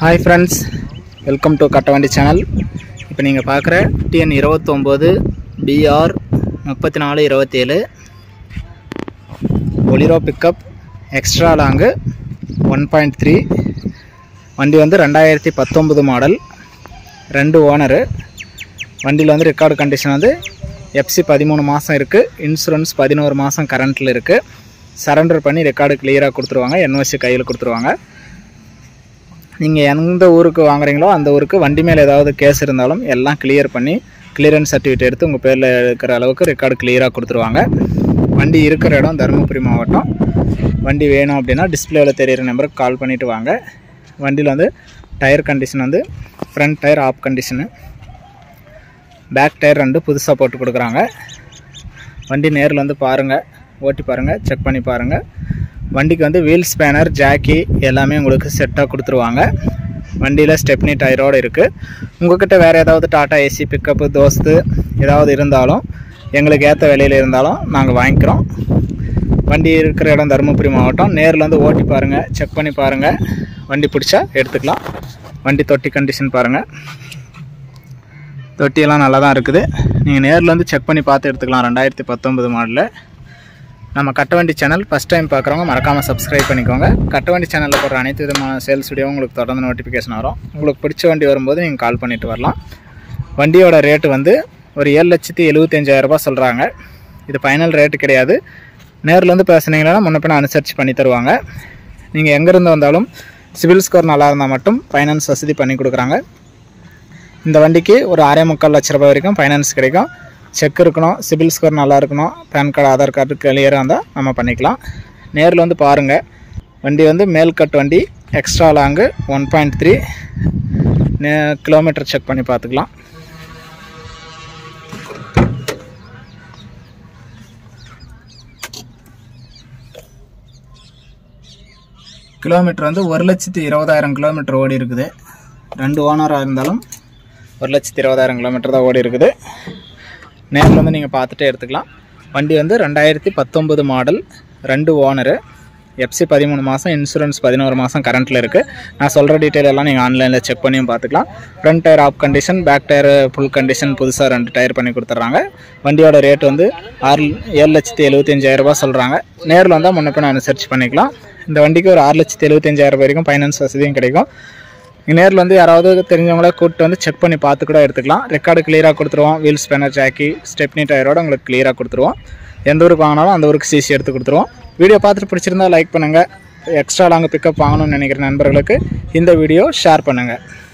Hi friends, welcome to Kattavandi channel. இப்போ நீங்க பார்க்குற TN 29 BR 3427 Bolero pickup extra long 1.3 வண்டி வந்து 2019 மாடல், ரெண்டு ஓனர். வண்டியில் வந்து ரெக்கார்டு கண்டிஷன் வந்து FC 13 மாதம் இருக்குது, இன்சூரன்ஸ் 11 மாதம் கரண்ட்டில் இருக்குது. சரண்டர் பண்ணி ரெக்கார்டு கிளியராக கொடுத்துருவாங்க, NOC கையில் கொடுத்துருவாங்க. நீங்கள் எந்த ஊருக்கு வாங்குறீங்களோ அந்த ஊருக்கு வண்டி மேலே ஏதாவது கேஸ் இருந்தாலும் எல்லாம் கிளியர் பண்ணி கிளியரன்ஸ் சர்டிஃபிகேட் எடுத்து உங்கள் பேரில் இருக்கிற அளவுக்கு ரெக்கார்டு கிளியராக கொடுத்துருவாங்க. வண்டி இருக்கிற இடம் தருமபுரி மாவட்டம். வண்டி வேணும் அப்படின்னா டிஸ்பிளேவில் தெரியிற நம்பருக்கு கால் பண்ணிவிட்டு வாங்க. வண்டியில் வந்து டயர் கண்டிஷன் வந்து front tyre of condition, back tyre ரெண்டு புதுசாக போட்டு கொடுக்குறாங்க. வண்டி நேரில் வந்து பாருங்கள், ஓட்டி பாருங்கள், செக் பண்ணி பாருங்கள். வண்டிக்கு வந்து வீல் ஸ்பேனர், ஜாக்கி எல்லாமே உங்களுக்கு செட்டாக கொடுத்துருவாங்க. வண்டியில் ஸ்டெப்னி டயரோடு இருக்குது. உங்கள்கிட்ட வேறு ஏதாவது டாட்டா ஏசி பிக்கப்பு தோஸ்து ஏதாவது இருந்தாலும் எங்களுக்கு ஏற்ற விலையில் இருந்தாலும் நாங்கள் வாங்கிக்கிறோம். வண்டி இருக்கிற இடம் தருமபுரி மாவட்டம். நேரில் வந்து ஓட்டி பாருங்கள், செக் பண்ணி பாருங்கள். வண்டி பிடிச்சா எடுத்துக்கலாம். வண்டி தொட்டி கண்டிஷன் பாருங்கள், தொட்டியெல்லாம் நல்லா தான் இருக்குது. நீங்கள் நேரில் வந்து செக் பண்ணி பார்த்து எடுத்துக்கலாம். 2019 மாடலில். நம்ம கட்டவண்டி சேனல் ஃபஸ்ட் டைம் பார்க்குறவங்க மறக்காமல் சப்ஸ்கிரைப் பண்ணிக்கோங்க. கட்டவண்டி சேனலில் போடுற அனைத்து விதமான சேல்ஸ் வீடியோவும் உங்களுக்கு தொடர்ந்து நோட்டிஃபிகேஷன் வரும். உங்களுக்கு பிடிச்ச வண்டி வரும்போது நீங்கள் கால் பண்ணிவிட்டு வரலாம். வண்டியோட ரேட்டு வந்து ஒரு 7,75,000 சொல்கிறாங்க. இது ஃபைனல் ரேட்டு கிடையாது. நேரில் வந்து பேசுனீங்கன்னா முன்ன பின்ன அனுசரித்து பண்ணி தருவாங்க. நீங்கள் எங்கேருந்து வந்தாலும் சிவில் ஸ்கோர் நல்லா இருந்தால் மட்டும் ஃபைனான்ஸ் வசதி பண்ணி கொடுக்குறாங்க. இந்த வண்டிக்கு ஒரு 6.25 லட்ச ரூபாய் வரைக்கும் ஃபைனான்ஸ் கிடைக்கும். செக் இருக்கணும், சிபில் ஸ்கோர் நல்லா இருக்கணும், பேன் கார்டு ஆதார் கார்டு கிளியராக இருந்தால் நம்ம பண்ணிக்கலாம். நேரில் வந்து பாருங்கள். வண்டி வந்து மேல் கட் வண்டி, எக்ஸ்ட்ரா லாங்கு 1.3 கிலோமீட்டர் செக் பண்ணி பார்த்துக்கலாம். கிலோமீட்டர் வந்து 1,20,000 கிலோமீட்டர் ஓடி இருக்குது. ரெண்டு ஓனராக இருந்தாலும் 1,20,000 கிலோமீட்டர் தான் ஓடி இருக்குது. நேரில் வந்து நீங்கள் பார்த்துட்டே எடுத்துக்கலாம். வண்டி வந்து 2019 மாடல், ரெண்டு ஓனரு, FC 13 மாதம், இன்சூரன்ஸ் 11 மாதம் கரண்ட்டில் இருக்குது. நான் சொல்கிற டீட்டெயில் எல்லாம் நீங்கள் ஆன்லைனில் செக் பண்ணியும் பார்த்துக்கலாம். Front tyre of condition, back tyre full condition, புதுசாக 2 டயர் பண்ணி கொடுத்துட்றாங்க. வண்டியோட ரேட் வந்து 7,75,000 சொல்கிறாங்க. நேரில் வந்தால் முன்ன பின்ன அனுசரித்து பண்ணிக்கலாம். இந்த வண்டிக்கு ஒரு 6,75,000 வரைக்கும் ஃபைனான்ஸ் வசதியும் கிடைக்கும். நேரில் வந்து யாராவது தெரிஞ்சவங்கள கூப்பிட்டு வந்து செக் பண்ணி பார்த்து கூட எடுத்துக்கலாம். ரெக்கார்டு கிளியராக கொடுத்துருவோம். வீல் ஸ்பேனர், ஜாக்கி, ஸ்டெப்னி டயரோடு உங்களுக்கு கிளியராக கொடுத்துருவோம். எந்த ஊருக்கு வாங்கினாலும் அந்த ஊருக்கு சிசி எடுத்து கொடுத்துருவோம். வீடியோ பார்த்துட்டு பிடிச்சிருந்தா லைக் பண்ணுங்கள். எக்ஸ்ட்ரா லாங் பிக்கப் வாங்கணும்னு நினைக்கிற நண்பர்களுக்கு இந்த வீடியோ ஷேர் பண்ணுங்கள்.